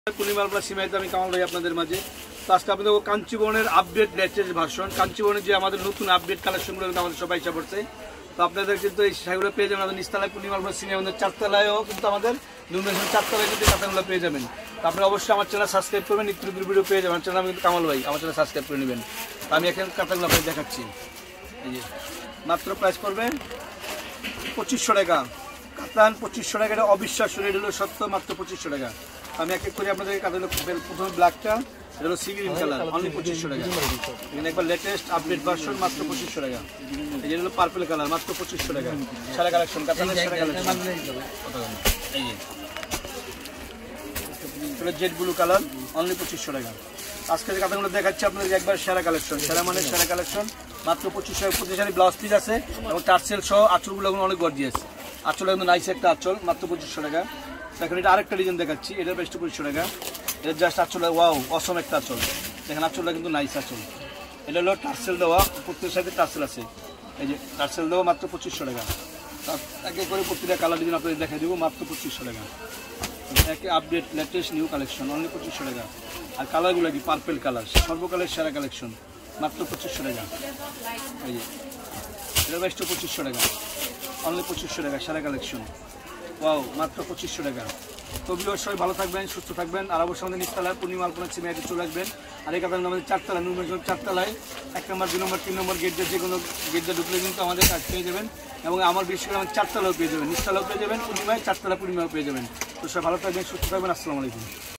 পূর্ণিমার সীমাইতে আমি কামাল ভাই আপনাদের মাঝে। তো আজকে আপনাদের কাঞ্চিবরণের আপডেট লেটেস্ট ভার্সন, কাঞ্চিবরণের যে আমাদের নতুন আপডেট কালেকশনগুলো কিন্তু আমাদের সবাই ইচ্ছা পড়ছে। তো আপনাদের কিন্তু এই শাড়িগুলো পেয়ে যাবেন আমাদের নিচতলায় পূর্ণিমার সিনে, আমাদের চারতলায়ও কিন্তু আমাদের নুনবেশন চারতলায় কিন্তু কাতানগুলো পেয়ে যাবেন। তো আপনারা অবশ্যই আমার চ্যানেল সাবস্ক্রাইব করবেন, নিত্য নতুন ভিডিও পেয়ে যাবেন। চ্যানেল আমি কিন্তু কামাল ভাই, আমার চ্যানেল সাবস্ক্রাইব করে নেবেন। তো আমি এখানে কাতানগুলো আপনাদের দেখাচ্ছি। এই যে মাত্র প্রাইস করবে 2500 টাকা। কাতান 2500 টাকা, এটা অবিশ্বাস্য রেট হলো সত্য, মাত্র 2500 টাকা। আমি এক এক করে আপনাদের কাতান প্রথমে ব্ল্যাকটা, এটা হলো সি গ্রিন কালার, অনলি 2500 টাকা। এখানে একবার লেটেস্ট আপডেট ভার্সন, মাত্র 2500 টাকা। এই যে হলো পার্পল কালার, মাত্র 2500 টাকা। সারা কালেকশন, কাতানের সারা কালেকশন। এই যে এটা জেড ব্লু কালার, অনলি 2500 টাকা। আজকে যে কাতানগুলো দেখাচ্ছি আপনাদের একবার সেরা কালেকশন, সেরা মানে সেরা কালেকশন, মাত্র 2500 টাকা। প্রতিষ্ঠানে ব্লাউজ পিস আছে এবং টার্সেল সহ আঁচলগুলো অনেক গর্জিয়াস, আঁচল একদম নাইস একটা আঁচল, মাত্র 2500 টাকা। দেখেন এটা আরেকটা ডিজাইন দেখাচ্ছি, এটার প্রাইস 2500 টাকা। এটা জাস্ট আঁচল, ওয়াও অসম একটা আঁচল, দেখেন আঁচলটা কিন্তু নাইস আঁচল। এটা হলো টার্সেল দেওয়া, প্রত্যেকের সাথে টার্সেল আছে। এই যে টার্সেল দেওয়া, মাত্র 2500 টাকা। একে করে প্রতিটা কালার ডিজাইন আপনাদের দেখাই দেবো, মাত্র 2500 টাকা। একে update latest new collection, only 2500 টাকা। আর কালারগুলো কি পার্পল কালার, সর্বকালের সেরা কালেকশন, মাত্র 2500 টাকা। এই যে এটার প্রাইস 2500 টাকা, অনলি 2500 টাকা, সেরা কালেকশন, ওয়াও মাত্র 2500 টাকা। তো ভিউয়ার্স সবাই ভালো থাকবেন, সুস্থ থাকবেন। আর অবশ্যই আমাদের নিচতলায় পূর্ণিমা আলপনা সিমেন্টে চলে আসবেন। আর এই কারণে আমাদের চারতলায়, নুনবেশন চারতলায় 1 নম্বর 2 নম্বর 3 নম্বর গেট দিয়ে যে কোনো গেট দিয়ে ঢুকলে কিন্তু আমাদের কাজ পেয়ে যাবেন। এবং আমার বিশেষ করে আমার চারতলাও পেয়ে যাবেন, নিচতলাও পেয়ে যাবেন, পূর্ণিমায় চারতলা পূর্ণিমাও পেয়ে যাবেন। তো সবাই ভালো থাকবেন, সুস্থ থাকবেন। আসসালামু আলাইকুম।